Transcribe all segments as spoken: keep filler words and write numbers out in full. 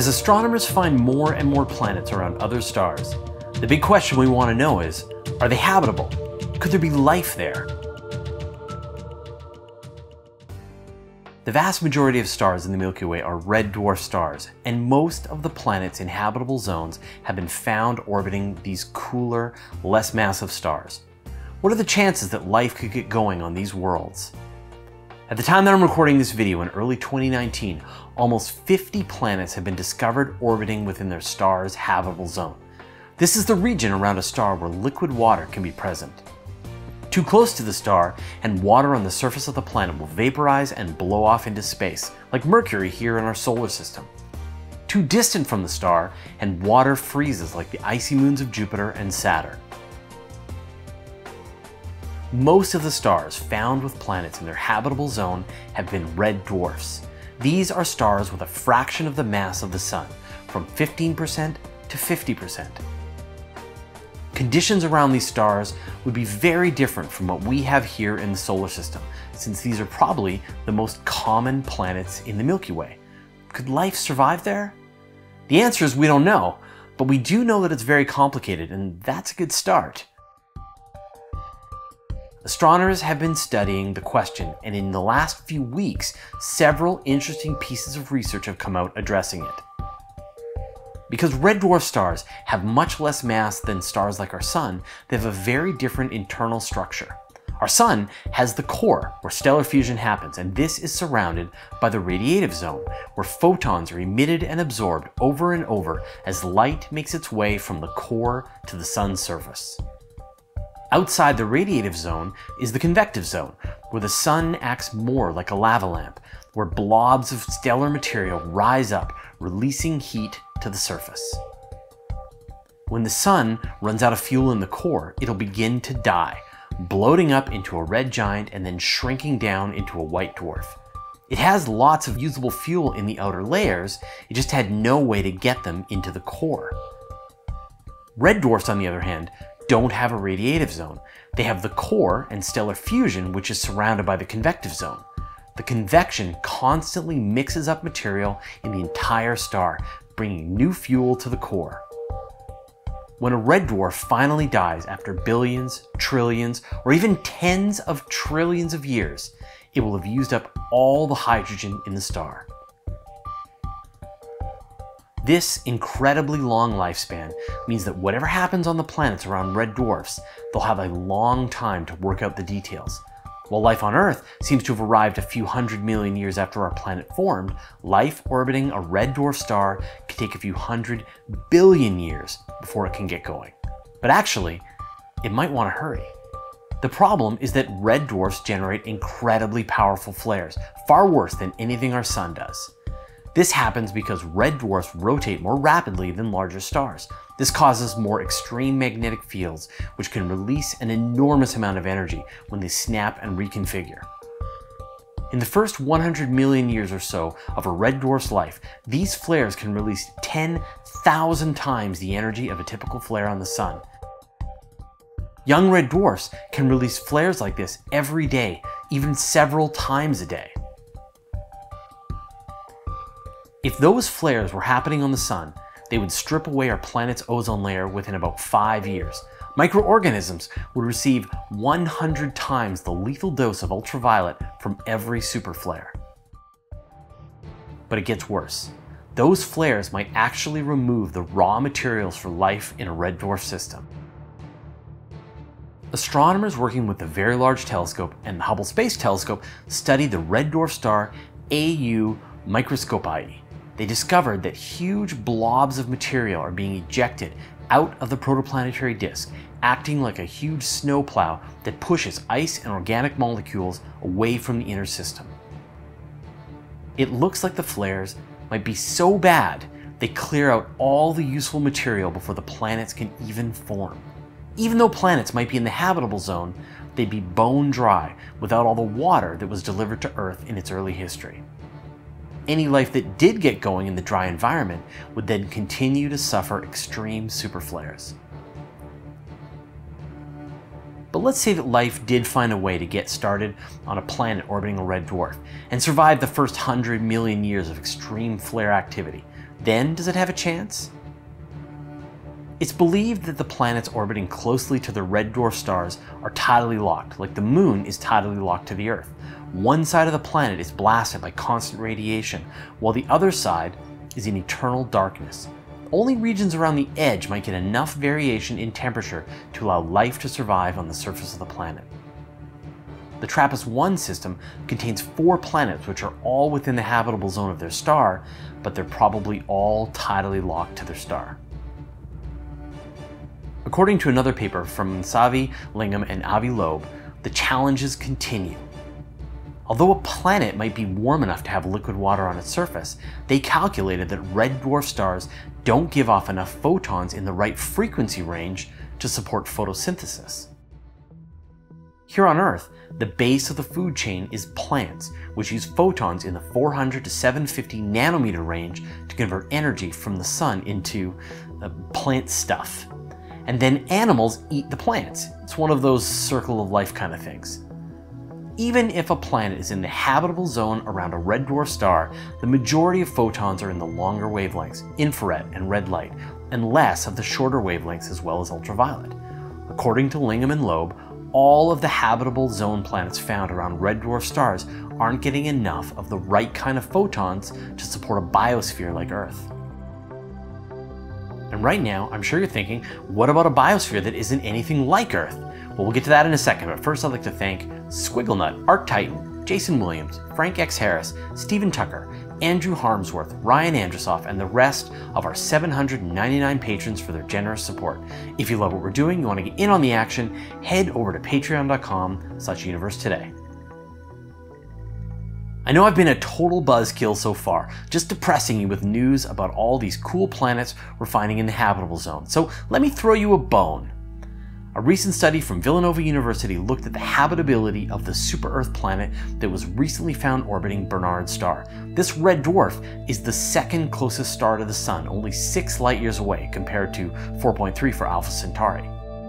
As astronomers find more and more planets around other stars, the big question we want to know is, are they habitable? Could there be life there? The vast majority of stars in the Milky Way are red dwarf stars, and most of the planets in habitable zones have been found orbiting these cooler, less massive stars. What are the chances that life could get going on these worlds? At the time that I'm recording this video in early twenty nineteen, almost fifty planets have been discovered orbiting within their star's habitable zone. This is the region around a star where liquid water can be present. Too close to the star, and water on the surface of the planet will vaporize and blow off into space, like Mercury here in our solar system. Too distant from the star, and water freezes like the icy moons of Jupiter and Saturn. Most of the stars found with planets in their habitable zone have been red dwarfs. These are stars with a fraction of the mass of the Sun, from fifteen percent to fifty percent. Conditions around these stars would be very different from what we have here in the solar system, since these are probably the most common planets in the Milky Way. Could life survive there? The answer is we don't know, but we do know that it's very complicated, and that's a good start. Astronomers have been studying the question, and in the last few weeks, several interesting pieces of research have come out addressing it. Because red dwarf stars have much less mass than stars like our Sun, they have a very different internal structure. Our Sun has the core, where stellar fusion happens, and this is surrounded by the radiative zone, where photons are emitted and absorbed over and over as light makes its way from the core to the Sun's surface. Outside the radiative zone is the convective zone, where the Sun acts more like a lava lamp, where blobs of stellar material rise up, releasing heat to the surface. When the Sun runs out of fuel in the core, it'll begin to die, bloating up into a red giant and then shrinking down into a white dwarf. It has lots of usable fuel in the outer layers, it just had no way to get them into the core. Red dwarfs, on the other hand, don't have a radiative zone. They have the core and stellar fusion, which is surrounded by the convective zone. The convection constantly mixes up material in the entire star, bringing new fuel to the core. When a red dwarf finally dies after billions, trillions, or even tens of trillions of years, it will have used up all the hydrogen in the star. This incredibly long lifespan means that whatever happens on the planets around red dwarfs, they'll have a long time to work out the details. While life on Earth seems to have arrived a few hundred million years after our planet formed, life orbiting a red dwarf star can take a few hundred billion years before it can get going. But actually, it might want to hurry. The problem is that red dwarfs generate incredibly powerful flares, far worse than anything our Sun does. This happens because red dwarfs rotate more rapidly than larger stars. This causes more extreme magnetic fields, which can release an enormous amount of energy when they snap and reconfigure. In the first one hundred million years or so of a red dwarf's life, these flares can release ten thousand times the energy of a typical flare on the Sun. Young red dwarfs can release flares like this every day, even several times a day. If those flares were happening on the Sun, they would strip away our planet's ozone layer within about five years. Microorganisms would receive one hundred times the lethal dose of ultraviolet from every super flare. But it gets worse. Those flares might actually remove the raw materials for life in a red dwarf system. Astronomers working with the Very Large Telescope and the Hubble Space Telescope studied the red dwarf star A U Microscopii. They discovered that huge blobs of material are being ejected out of the protoplanetary disk, acting like a huge snowplow that pushes ice and organic molecules away from the inner system. It looks like the flares might be so bad they clear out all the useful material before the planets can even form. Even though planets might be in the habitable zone, they'd be bone dry without all the water that was delivered to Earth in its early history. Any life that did get going in the dry environment would then continue to suffer extreme superflares. But let's say that life did find a way to get started on a planet orbiting a red dwarf and survive the first hundred million years of extreme flare activity. then does it have a chance? It's believed that the planets orbiting closely to the red dwarf stars are tidally locked, like the moon is tidally locked to the Earth. One side of the planet is blasted by constant radiation, while the other side is in eternal darkness. Only regions around the edge might get enough variation in temperature to allow life to survive on the surface of the planet. The TRAPPIST one system contains four planets which are all within the habitable zone of their star, but they're probably all tidally locked to their star. According to another paper from Msavi, Lingham, and Avi Loeb, the challenges continue. Although a planet might be warm enough to have liquid water on its surface, they calculated that red dwarf stars don't give off enough photons in the right frequency range to support photosynthesis. Here on Earth, the base of the food chain is plants, which use photons in the four hundred to seven hundred fifty nanometer range to convert energy from the sun into uh, plant stuff. And then animals eat the plants. It's one of those circle of life kind of things. Even if a planet is in the habitable zone around a red dwarf star, the majority of photons are in the longer wavelengths, infrared and red light, and less of the shorter wavelengths as well as ultraviolet. According to Lingham and Loeb, all of the habitable zone planets found around red dwarf stars aren't getting enough of the right kind of photons to support a biosphere like Earth. And right now, I'm sure you're thinking, what about a biosphere that isn't anything like Earth? Well, we'll get to that in a second, but first I'd like to thank Squigglenut, Arc Titan, Jason Williams, Frank X. Harris, Stephen Tucker, Andrew Harmsworth, Ryan Andrusoff, and the rest of our seven hundred ninety-nine patrons for their generous support. If you love what we're doing, you want to get in on the action, head over to patreon dot com slash universe today. I know I've been a total buzzkill so far, just depressing you with news about all these cool planets we're finding in the habitable zone, so let me throw you a bone. A recent study from Villanova University looked at the habitability of the super-Earth planet that was recently found orbiting Barnard's star. This red dwarf is the second closest star to the Sun, only six light years away compared to four point three for Alpha Centauri.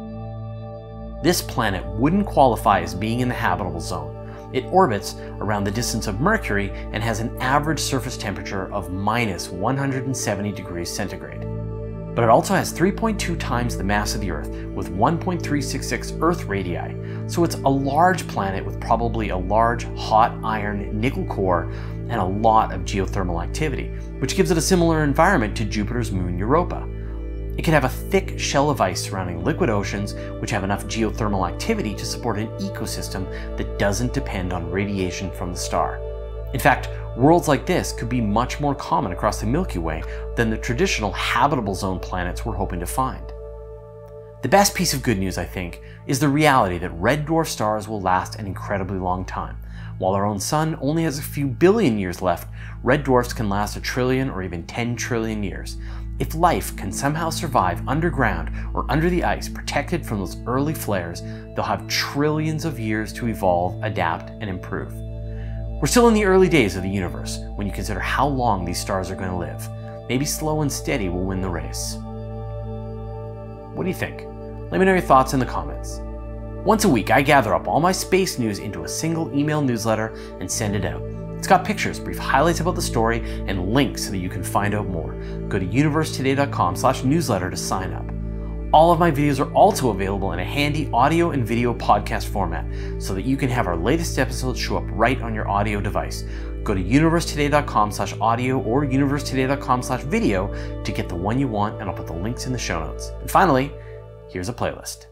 This planet wouldn't qualify as being in the habitable zone. It orbits around the distance of Mercury and has an average surface temperature of minus one hundred seventy degrees centigrade. But it also has three point two times the mass of the Earth, with one point three six six Earth radii, so it's a large planet with probably a large hot iron nickel core and a lot of geothermal activity, which gives it a similar environment to Jupiter's moon Europa. It can have a thick shell of ice surrounding liquid oceans, which have enough geothermal activity to support an ecosystem that doesn't depend on radiation from the star. In fact, worlds like this could be much more common across the Milky Way than the traditional habitable zone planets we're hoping to find. The best piece of good news, I think, is the reality that red dwarf stars will last an incredibly long time. While our own sun only has a few billion years left, red dwarfs can last a trillion or even ten trillion years. If life can somehow survive underground or under the ice, protected from those early flares, they'll have trillions of years to evolve, adapt, and improve. We're still in the early days of the universe when you consider how long these stars are going to live. Maybe slow and steady will win the race. What do you think? Let me know your thoughts in the comments. Once a week, I gather up all my space news into a single email newsletter and send it out. It's got pictures, brief highlights about the story, and links so that you can find out more. Go to universe today dot com slash newsletter to sign up. All of my videos are also available in a handy audio and video podcast format so that you can have our latest episodes show up right on your audio device. Go to universe today dot com slash audio or universe today dot com slash video to get the one you want, and I'll put the links in the show notes. And finally, here's a playlist.